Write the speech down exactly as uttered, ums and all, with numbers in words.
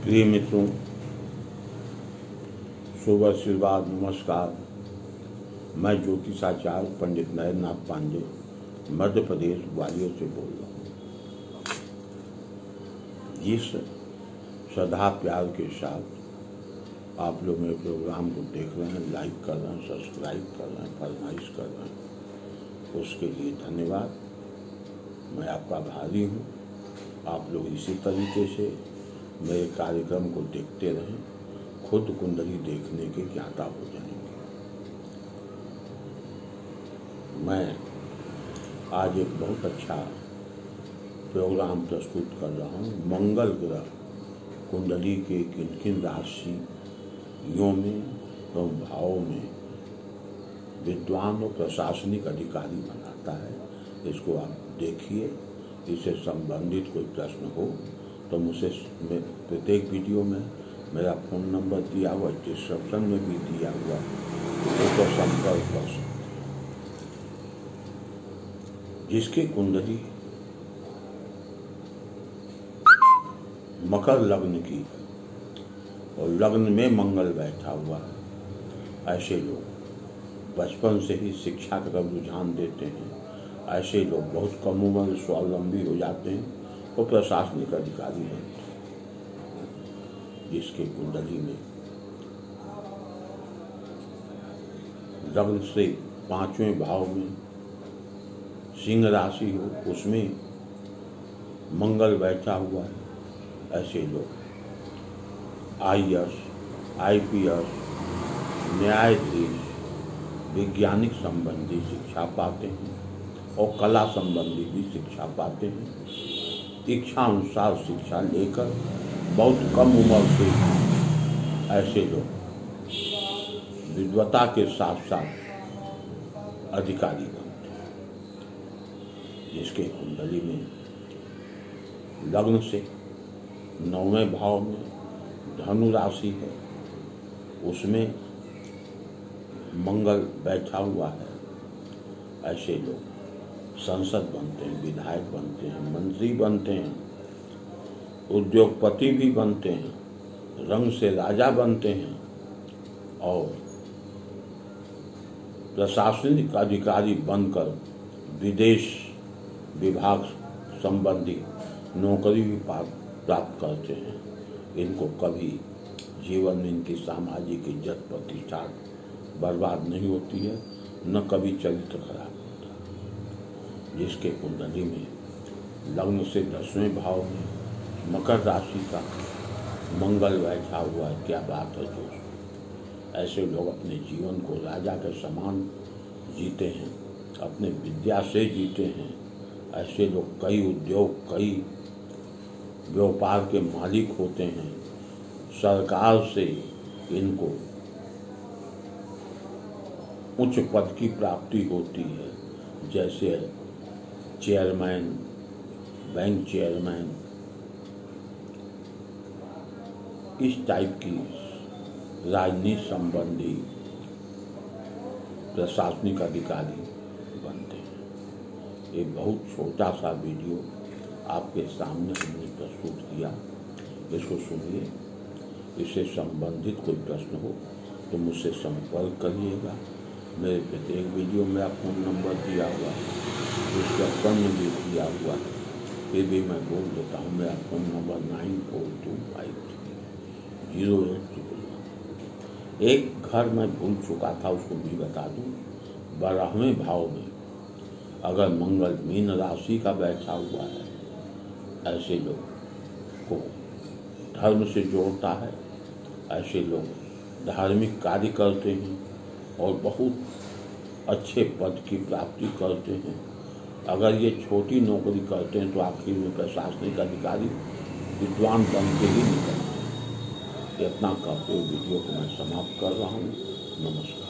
प्रिय मित्रों, शुभ आशीर्वाद, नमस्कार। मैं ज्योतिषाचार्य पंडित नरेंद्रनाथ पांडे मध्य प्रदेश ग्वालियर से बोल रहा हूँ। जिस श्रद्धा प्यार के साथ आप लोग मेरे प्रोग्राम को देख रहे हैं, लाइक कर रहे हैं, सब्सक्राइब कर रहे हैं, फरमाइश कर रहे हैं, उसके लिए धन्यवाद। मैं आपका आभारी हूँ। आप लोग इसी तरीके से मेरे कार्यक्रम को देखते रहें, खुद कुंडली देखने के ज्ञाता हो जाएंगे। मैं आज एक बहुत अच्छा प्रोग्राम प्रस्तुत कर रहा हूँ। मंगल ग्रह कुंडली के किन किन राशियों में और भावों में विद्वान और प्रशासनिक अधिकारी बनाता है, इसको आप देखिए। इससे संबंधित कोई प्रश्न हो तो मुझसे प्रत्येक वीडियो में मेरा फ़ोन नंबर दिया हुआ, डिस्क्रिप्शन में भी दिया हुआ, तो संपर्क कर सकते। जिसकी कुंडली मकर लग्न की और लग्न में मंगल बैठा हुआ, ऐसे लोग बचपन से ही शिक्षा का रुझान देते हैं। ऐसे लोग बहुत कम उम्र में स्वावलंबी हो जाते हैं और प्रशासनिक अधिकारी बनते हैं। जिसके कुंडली में लग्न से पांचवें भाव में सिंह राशि हो, उसमें मंगल बैठा हुआ है, ऐसे लोग I A S, I P S, न्यायाधीश, वैज्ञानिक संबंधी शिक्षा पाते हैं और कला संबंधी भी शिक्षा पाते हैं। इच्छा अनुसार शिक्षा लेकर बहुत कम उम्र से ऐसे लोग विद्वता के साथ साथ अधिकारी बनते हैं। जिसके कुंडली में लग्न से नौवें भाव में धनु राशि है, उसमें मंगल बैठा हुआ है, ऐसे लोग संसद बनते हैं, विधायक बनते हैं, मंत्री बनते हैं, उद्योगपति भी बनते हैं, रंग से राजा बनते हैं और प्रशासनिक अधिकारी बनकर विदेश विभाग संबंधी नौकरी भी प्राप्त करते हैं। इनको कभी जीवन में इनकी सामाजिक इज्जत प्रतिष्ठा बर्बाद नहीं होती है, न कभी चरित्र खराब होता। जिसके कुंडली में लग्न से दसवें भाव में मकर राशि का मंगल बैठा हुआ है, क्या बात है दोस्तों। ऐसे लोग अपने जीवन को राजा के समान जीते हैं, अपने विद्या से जीते हैं। ऐसे लोग कई उद्योग, कई व्यापार के मालिक होते हैं। सरकार से इनको उच्च पद की प्राप्ति होती है, जैसे चेयरमैन, बैंक चेयरमैन, इस टाइप की राजनीति संबंधी प्रशासनिक अधिकारी बनते हैं। ये बहुत छोटा सा वीडियो आपके सामने हमने प्रस्तुत किया, इसको सुनिए। इससे संबंधित कोई प्रश्न हो तो मुझसे संपर्क करिएगा। मेरे प्रत्येक वीडियो में मेरा फ़ोन नंबर दिया हुआ है, डिस्क्रिप्शन में भी दिया हुआ है, फिर भी मैं बोल देता हूँ। मेरा phone number nine four two five three zero eight triple. एक घर मैं भूल चुका था, उसको भी बता दूँ। बारहवें भाव में अगर मंगल मीन राशि का बैठा हुआ है, ऐसे लोग को धर्म से जोड़ता है। ऐसे लोग धार्मिक कार्य करते हैं और बहुत अच्छे पद की प्राप्ति करते हैं। अगर ये छोटी नौकरी करते हैं तो आखिर में प्रशासनिक अधिकारी विद्वान बन के ही निकलते हैं। इतना कहते हुए वीडियो को मैं समाप्त कर रहा हूँ। नमस्कार।